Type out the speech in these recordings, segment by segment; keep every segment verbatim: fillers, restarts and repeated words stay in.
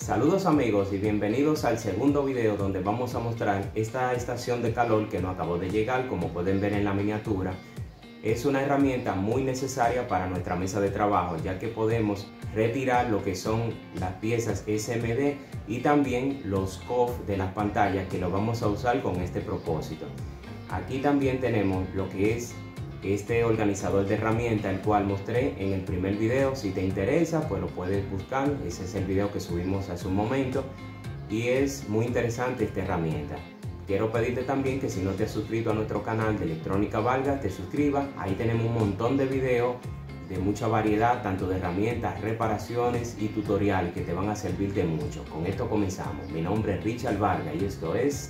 Saludos amigos y bienvenidos al segundo video donde vamos a mostrar esta estación de calor que nos acabó de llegar. Como pueden ver en la miniatura, es una herramienta muy necesaria para nuestra mesa de trabajo, ya que podemos retirar lo que son las piezas S M D y también los C O F de las pantallas, que lo vamos a usar con este propósito. Aquí también tenemos lo que es este organizador de herramientas, el cual mostré en el primer video. Si te interesa, pues lo puedes buscar. Ese es el video que subimos hace un momento y es muy interesante esta herramienta. Quiero pedirte también que si no te has suscrito a nuestro canal de Electrónica Vargas, te suscribas. Ahí tenemos un montón de videos de mucha variedad, tanto de herramientas, reparaciones y tutoriales que te van a servir de mucho. Con esto comenzamos. Mi nombre es Richard Vargas y esto es...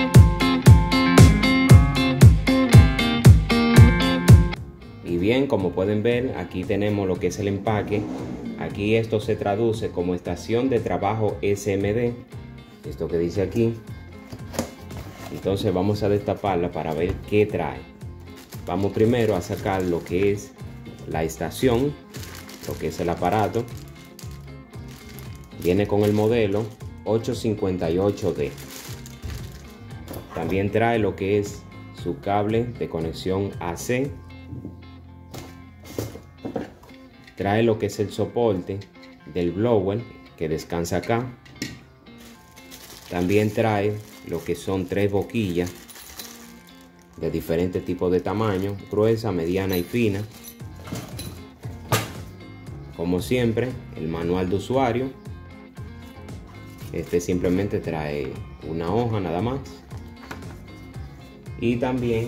Y bien, como pueden ver, aquí tenemos lo que es el empaque. Aquí esto se traduce como estación de trabajo S M D, esto que dice aquí. Entonces vamos a destaparla para ver qué trae. Vamos primero a sacar lo que es la estación, lo que es el aparato. Viene con el modelo ocho cincuenta y ocho D. También trae lo que es su cable de conexión A C. Trae lo que es el soporte del blower que descansa acá. También trae lo que son tres boquillas de diferentes tipos de tamaño, gruesa, mediana y fina. Como siempre, el manual de usuario. Este simplemente trae una hoja nada más. Y también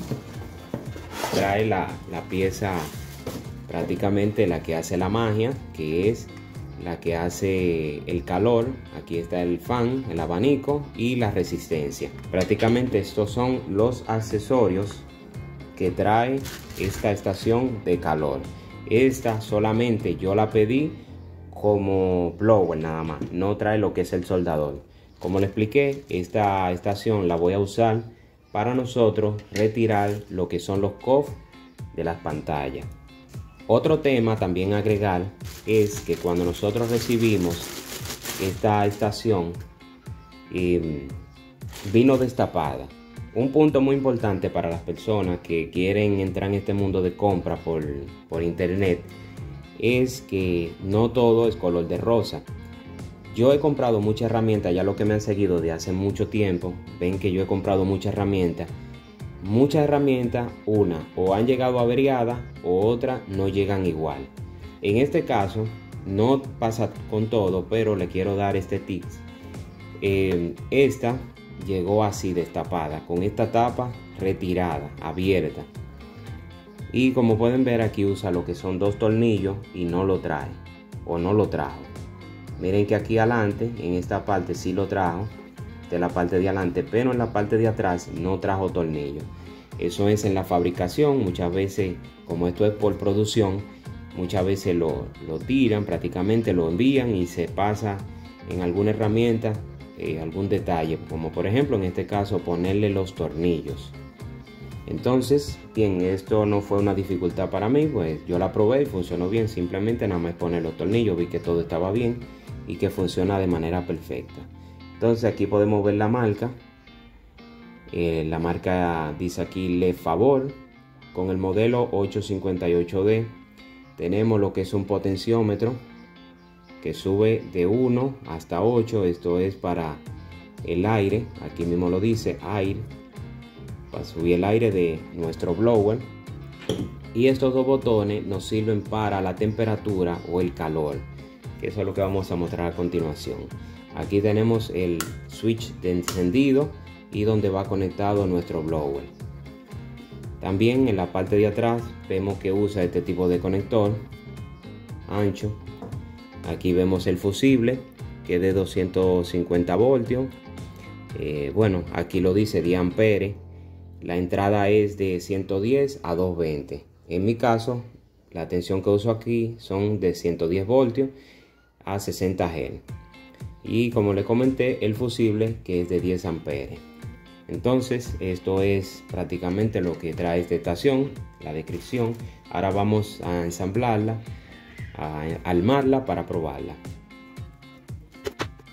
trae la, la pieza, prácticamente la que hace la magia, que es la que hace el calor. Aquí está el fan, el abanico y la resistencia. Prácticamente estos son los accesorios que trae esta estación de calor. Esta solamente yo la pedí como blower nada más, no trae lo que es el soldador. Como le expliqué, esta estación la voy a usar para nosotros retirar lo que son los C O F de las pantallas. Otro tema también agregar es que cuando nosotros recibimos esta estación eh, vino destapada. Un punto muy importante para las personas que quieren entrar en este mundo de compra por, por internet es que no todo es color de rosa. Yo he comprado muchas herramientas, ya lo que me han seguido de hace mucho tiempo, ven que yo he comprado muchas herramientas. Muchas herramientas, una o han llegado averiadas o otras no llegan igual. En este caso no pasa con todo, pero le quiero dar este tip. Eh, esta llegó así destapada, con esta tapa retirada, abierta. Y como pueden ver, aquí usa lo que son dos tornillos y no lo trae o no lo trajo. Miren que aquí adelante, en esta parte sí lo trajo, de la parte de adelante, pero en la parte de atrás no trajo tornillos. Eso es en la fabricación. Muchas veces, como esto es por producción, muchas veces lo, lo tiran, prácticamente lo envían y se pasa en alguna herramienta eh, algún detalle, como por ejemplo en este caso ponerle los tornillos. Entonces bien, esto no fue una dificultad para mí, pues yo la probé y funcionó bien. Simplemente nada más poner los tornillos, vi que todo estaba bien y que funciona de manera perfecta. Entonces aquí podemos ver la marca. Eh, la marca dice aquí Le Favor, con el modelo ocho cincuenta y ocho D. Tenemos lo que es un potenciómetro que sube de uno hasta ocho. Esto es para el aire, aquí mismo lo dice, aire, para subir el aire de nuestro blower. Y estos dos botones nos sirven para la temperatura o el calor, que eso es lo que vamos a mostrar a continuación. Aquí tenemos el switch de encendido y donde va conectado nuestro blower. También en la parte de atrás vemos que usa este tipo de conector ancho. Aquí vemos el fusible, que es de doscientos cincuenta voltios. Eh, bueno, aquí lo dice diez amperes. La entrada es de ciento diez a doscientos veinte. En mi caso, la tensión que uso aquí son de ciento diez voltios a sesenta hercios. Y como le comenté, el fusible, que es de diez amperes. Entonces esto es prácticamente lo que trae esta estación, la descripción. Ahora vamos a ensamblarla, a armarla para probarla.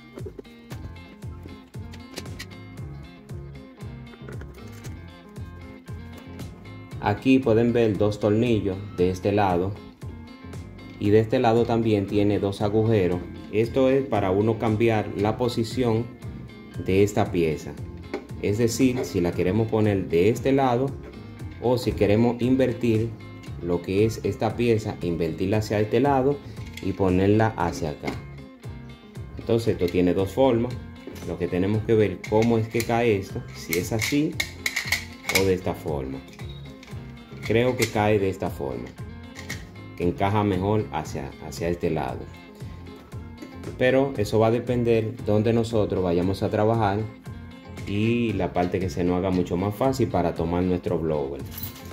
Aquí pueden ver dos tornillos de este lado y de este lado también tiene dos agujeros. Esto es para uno cambiar la posición de esta pieza, es decir, si la queremos poner de este lado o si queremos invertir lo que es esta pieza, invertirla hacia este lado y ponerla hacia acá. Entonces esto tiene dos formas. Lo que tenemos que ver cómo es que cae esto, si es así o de esta forma. Creo que cae de esta forma, que encaja mejor hacia, hacia este lado. Pero eso va a depender donde nosotros vayamos a trabajar y la parte que se nos haga mucho más fácil para tomar nuestro blower.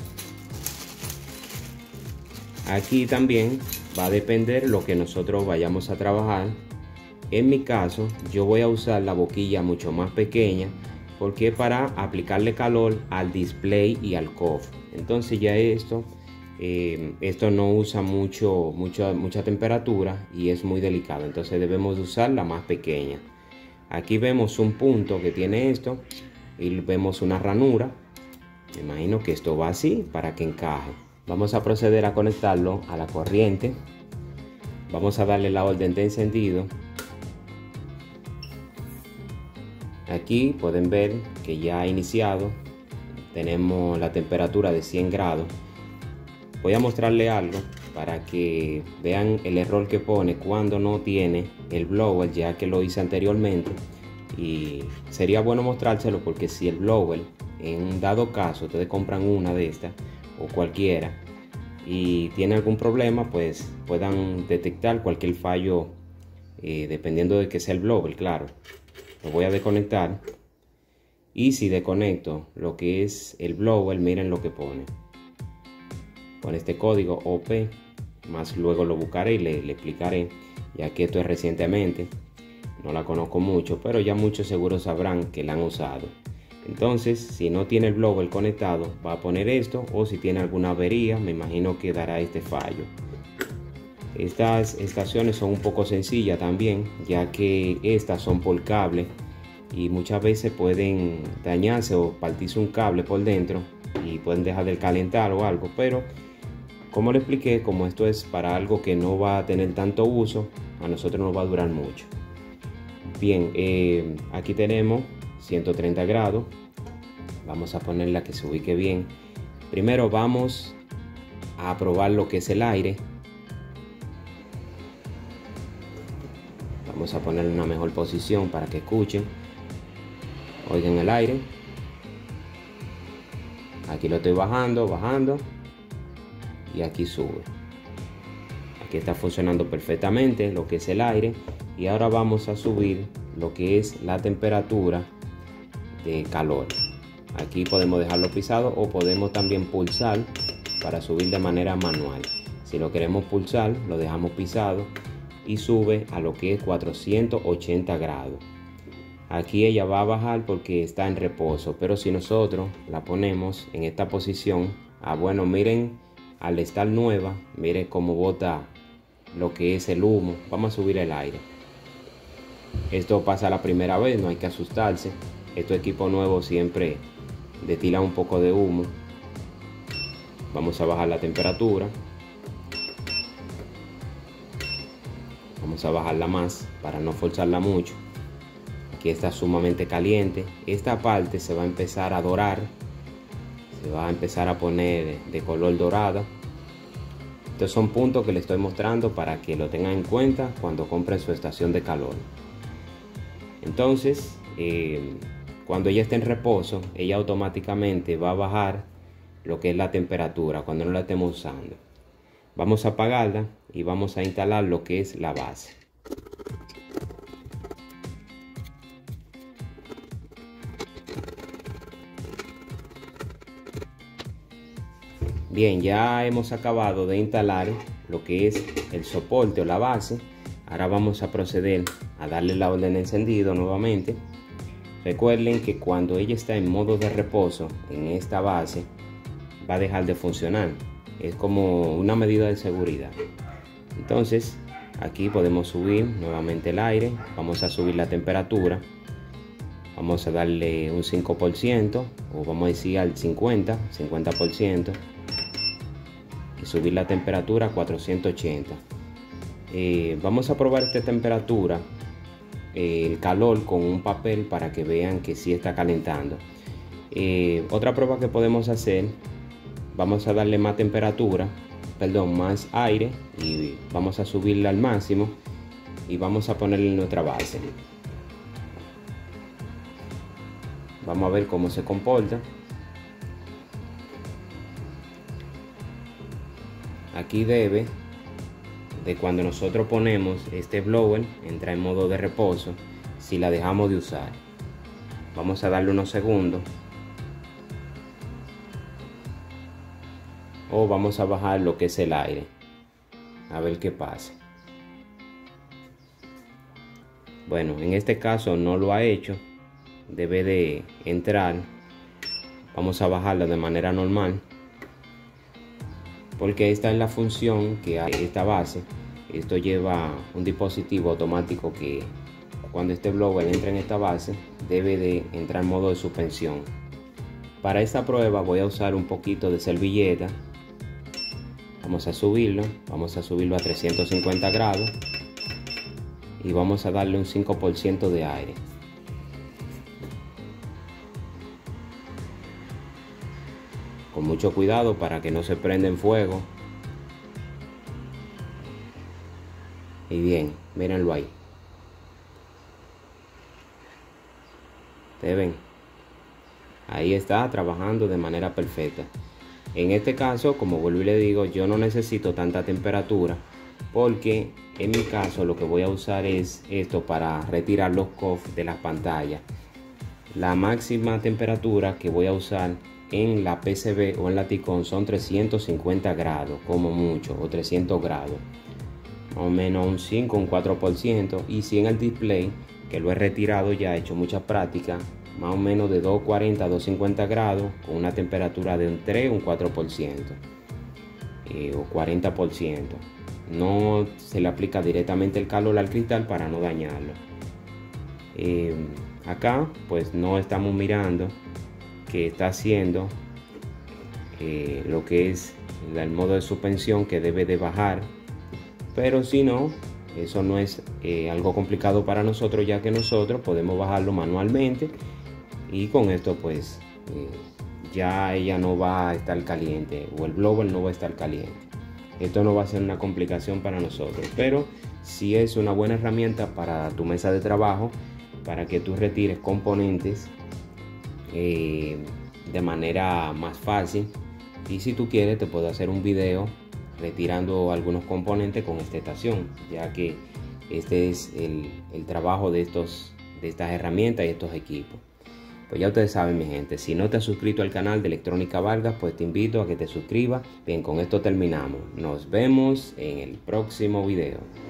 Aquí también va a depender lo que nosotros vayamos a trabajar. En mi caso, yo voy a usar la boquilla mucho más pequeña porque para aplicarle calor al display y al cofre. Entonces ya esto, eh, esto no usa mucho, mucho, mucha temperatura y es muy delicado. Entonces debemos usar la más pequeña. Aquí vemos un punto que tiene esto y vemos una ranura. Me imagino que esto va así para que encaje. Vamos a proceder a conectarlo a la corriente. Vamos a darle la orden de encendido. Aquí pueden ver que ya ha iniciado. Tenemos la temperatura de cien grados. Voy a mostrarle algo para que vean el error que pone cuando no tiene el blower, ya que lo hice anteriormente. Y sería bueno mostrárselo porque si el blower, en un dado caso, ustedes compran una de estas o cualquiera y tiene algún problema, pues puedan detectar cualquier fallo eh, dependiendo de que sea el blower, claro. Lo voy a desconectar y si desconecto lo que es el blower, miren lo que pone. Con este código O P, más luego lo buscaré y le, le explicaré, ya que esto es recientemente, no la conozco mucho, pero ya muchos seguros sabrán que la han usado. Entonces, si no tiene el blower conectado, va a poner esto, o si tiene alguna avería, me imagino que dará este fallo. Estas estaciones son un poco sencillas también, ya que estas son por cable y muchas veces pueden dañarse o partirse un cable por dentro y pueden dejar de calentar o algo, pero como le expliqué, como esto es para algo que no va a tener tanto uso, a nosotros nos va a durar mucho. Bien, eh, aquí tenemos ciento treinta grados. Vamos a ponerla que se ubique bien. Primero vamos a probar lo que es el aire. Vamos a ponerle una mejor posición para que escuchen. Oigan el aire. Aquí lo estoy bajando, bajando. Y aquí sube. Aquí está funcionando perfectamente lo que es el aire. Y ahora vamos a subir lo que es la temperatura de calor. Aquí podemos dejarlo pisado o podemos también pulsar para subir de manera manual. Si lo queremos pulsar, lo dejamos pisado y sube a lo que es cuatrocientos ochenta grados. Aquí ella va a bajar porque está en reposo, pero si nosotros la ponemos en esta posición, ah bueno, miren, al estar nueva, miren cómo bota lo que es el humo. Vamos a subir el aire. Esto pasa la primera vez, no hay que asustarse. Estos equipos nuevos siempre destilan un poco de humo. Vamos a bajar la temperatura. Vamos a bajarla más para no forzarla mucho. Aquí está sumamente caliente. Esta parte se va a empezar a dorar. Se va a empezar a poner de color dorado. Estos son puntos que les estoy mostrando para que lo tengan en cuenta cuando compren su estación de calor. Entonces, eh, cuando ella esté en reposo, ella automáticamente va a bajar lo que es la temperatura cuando no la estemos usando. Vamos a apagarla y vamos a instalar lo que es la base. Bien, ya hemos acabado de instalar lo que es el soporte o la base. Ahora vamos a proceder a darle la orden de encendido nuevamente. Recuerden que cuando ella está en modo de reposo en esta base, va a dejar de funcionar. Es como una medida de seguridad. Entonces, aquí podemos subir nuevamente el aire. Vamos a subir la temperatura. Vamos a darle un cinco por ciento o vamos a decir al cincuenta por ciento y subir la temperatura a cuatrocientos ochenta. Eh, vamos a probar esta temperatura, eh, el calor, con un papel para que vean que sí está calentando. Eh, otra prueba que podemos hacer, vamos a darle más temperatura, perdón, más aire, y vamos a subirla al máximo y vamos a ponerle nuestra base. Vamos a ver cómo se comporta. Aquí debe de, cuando nosotros ponemos este blower, entra en modo de reposo si la dejamos de usar. Vamos a darle unos segundos. O vamos a bajar lo que es el aire, a ver qué pasa. Bueno, en este caso no lo ha hecho, debe de entrar. Vamos a bajarlo de manera normal, porque esta es la función que hay esta base. Esto lleva un dispositivo automático que cuando este blower entra en esta base debe de entrar en modo de suspensión. Para esta prueba voy a usar un poquito de servilleta. Vamos a subirlo, vamos a subirlo a trescientos cincuenta grados y vamos a darle un cinco por ciento de aire. Con mucho cuidado para que no se prenda en fuego. Y bien, mírenlo ahí. ¿Ustedes ven? Ahí está trabajando de manera perfecta. En este caso, como vuelvo y le digo, yo no necesito tanta temperatura, porque en mi caso lo que voy a usar es esto para retirar los C O F de las pantallas. La máxima temperatura que voy a usar en la P C B o en la Ticon son trescientos cincuenta grados, como mucho, o trescientos grados, más o menos un cinco, un cuatro por ciento. Y si en el display, que lo he retirado ya, he hecho mucha práctica, más o menos de doscientos cuarenta a doscientos cincuenta grados, con una temperatura de un tres, un cuatro por ciento eh, o cuarenta por ciento. No se le aplica directamente el calor al cristal para no dañarlo. Eh, acá pues no estamos mirando que está haciendo eh, lo que es el modo de suspensión, que debe de bajar, pero si no, eso no es eh, algo complicado para nosotros, ya que nosotros podemos bajarlo manualmente. Y con esto pues eh, ya ella no va a estar caliente, o el blower no va a estar caliente. Esto no va a ser una complicación para nosotros, pero sí es una buena herramienta para tu mesa de trabajo, para que tú retires componentes eh, de manera más fácil. Y si tú quieres, te puedo hacer un video retirando algunos componentes con esta estación, ya que este es el, el trabajo de, estos, de estas herramientas y estos equipos. Pues ya ustedes saben, mi gente, si no te has suscrito al canal de Electrónica Vargas, pues te invito a que te suscribas. Bien, con esto terminamos. Nos vemos en el próximo video.